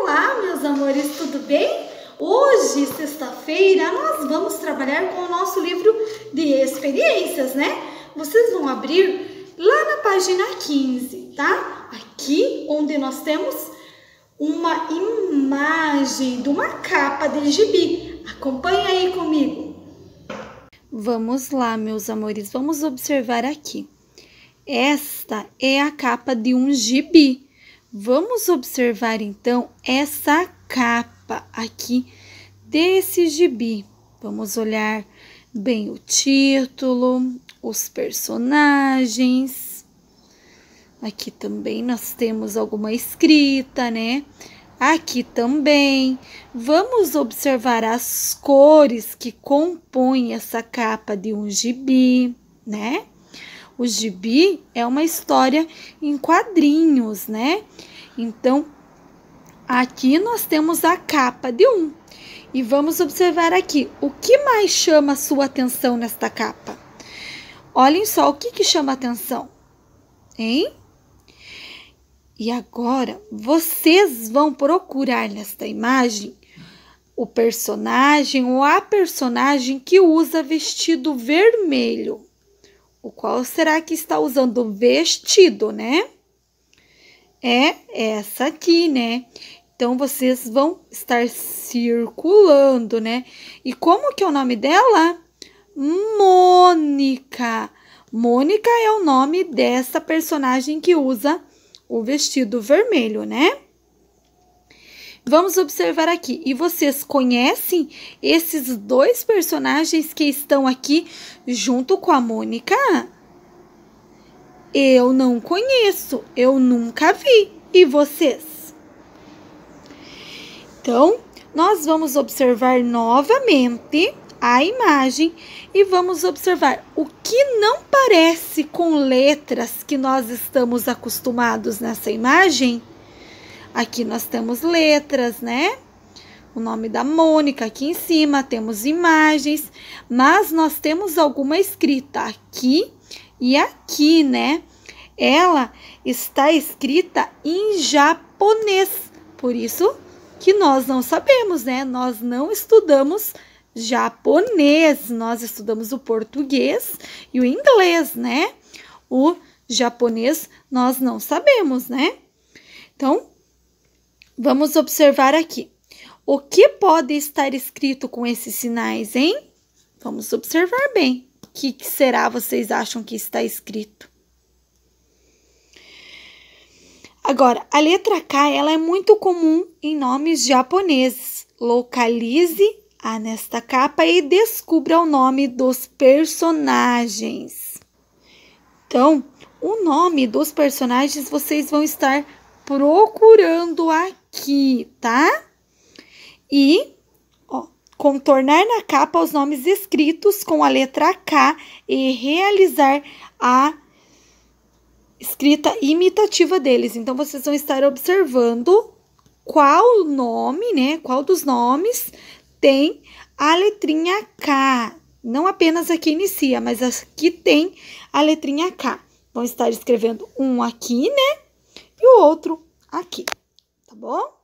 Olá, meus amores, tudo bem? Hoje, sexta-feira, nós vamos trabalhar com o nosso livro de experiências, né? Vocês vão abrir lá na página 15, tá? Aqui onde nós temos uma imagem de uma capa de gibi. Acompanha aí comigo. Vamos lá, meus amores, vamos observar aqui. Esta é a capa de um gibi. Vamos observar, então, essa capa aqui desse gibi. Vamos olhar bem o título, os personagens. Aqui também nós temos alguma escrita, né? Aqui também. Vamos observar as cores que compõem essa capa de um gibi, né? O gibi é uma história em quadrinhos, né? Então, aqui nós temos a capa de um. E vamos observar aqui, o que mais chama a sua atenção nesta capa? Olhem só, o que chama a atenção? Hein? E agora, vocês vão procurar nesta imagem o personagem ou a personagem que usa vestido vermelho. O qual será que está usando vestido, né? É essa aqui, né? Então, vocês vão estar circulando, né? E como que é o nome dela? Mônica. Mônica é o nome dessa personagem que usa o vestido vermelho, né? Vamos observar aqui. E vocês conhecem esses dois personagens que estão aqui junto com a Mônica? Eu não conheço, eu nunca vi. E vocês? Então, nós vamos observar novamente a imagem e vamos observar o que não parece com letras que nós estamos acostumados nessa imagem. Aqui nós temos letras, né? O nome da Mônica aqui em cima, temos imagens, mas nós temos alguma escrita aqui e aqui, né? Ela está escrita em japonês, por isso que nós não sabemos, né? Nós não estudamos japonês, nós estudamos o português e o inglês, né? O japonês nós não sabemos, né? Então, vamos observar aqui. O que pode estar escrito com esses sinais, hein? Vamos observar bem. O que será, vocês acham que está escrito? Agora, a letra K, ela é muito comum em nomes japoneses. Localize-a nesta capa e descubra o nome dos personagens. Então, o nome dos personagens vocês vão estar procurando aqui, tá? E contornar na capa os nomes escritos com a letra K e realizar a escrita imitativa deles. Então, vocês vão estar observando qual nome, né? Qual dos nomes tem a letrinha K. Não apenas aqui inicia, mas aqui tem a letrinha K. Vão estar escrevendo um aqui, né? E o outro aqui, tá bom?